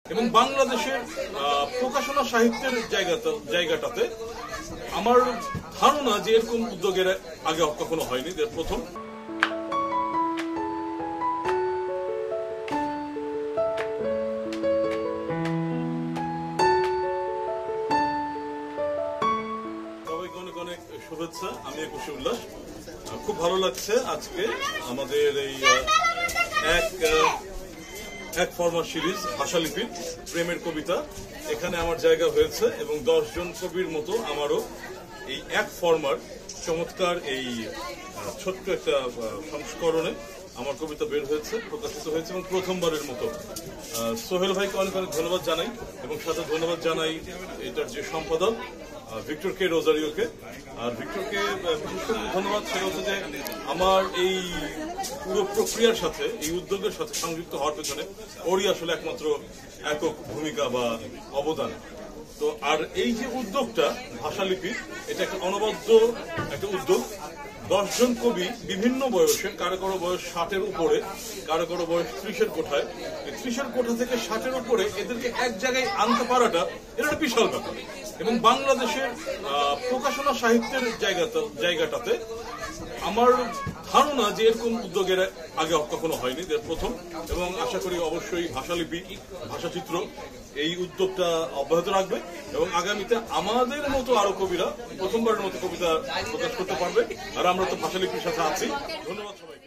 এবং বাংলাদেশের প্রকাশনা সাহিত্যের জায়গাটাতে আমার ধারণা যে এরকম উদ্যোগের আগে কখনো হয়নি, প্রথম। সবাইকে অনেক অনেক শুভেচ্ছা। আমি একুশে উল্লাস। খুব ভালো লাগছে আজকে আমাদের এই এক ফরমার সিরিজ ভাষালিপির প্রেমের কবিতা এখানে আমার জায়গা হয়েছে এবং 10 জন কবির মতো আমারও এই এক ফরমার চমৎকার এই ছোট্ট একটা সংস্করণে আমার কবিতা বের হয়েছে, প্রকাশিত হয়েছে এবং প্রথমবারের মতো। সোহেল ভাইকে অনেক অনেক ধন্যবাদ জানাই এবং সাথে ধন্যবাদ জানাই এটার যে সম্পাদক ভিক্টর কে রোজারিওকে। আর ভিক্টরকে বিশেষ করে ধন্যবাদ সেটা হচ্ছে যে আমার এই পুরো প্রক্রিয়ার সাথে, এই উদ্যোগের সাথে সংযুক্ত হওয়ার পেছনে ওরই আসলে একমাত্র একক ভূমিকা বা অবদান। তো আর এই যে উদ্যোগটা ভাষালিপি, এটা একটা অনবদ্য একটা উদ্যোগ। 10 জন কবি বিভিন্ন বয়সের, কারো কারো বয়স 60-এর উপরে, কারো কারো বয়স 30-এর কোঠায়। 30-এর কোঠা থেকে 60-এর উপরে এদেরকে এক জায়গায় আনতে পারাটা এটা একটা বিশাল ব্যাপার। এবং বাংলাদেশের প্রকাশনা সাহিত্যের জায়গাটাতে আমার ধারণা যে এরকম উদ্যোগের আগে কখনো হয়নি, প্রথম। এবং আশা করি অবশ্যই ভাষালিপি, ভাষাচিত্র এই উদ্যোগটা অব্যাহত রাখবে এবং আগামীতে আমাদের মতো আরো কবিরা প্রথমবারের মতো কবিতা প্রকাশ করতে পারবে। আর আমরা তো ভাষালিপির সাথে আছি। ধন্যবাদ সবাইকে।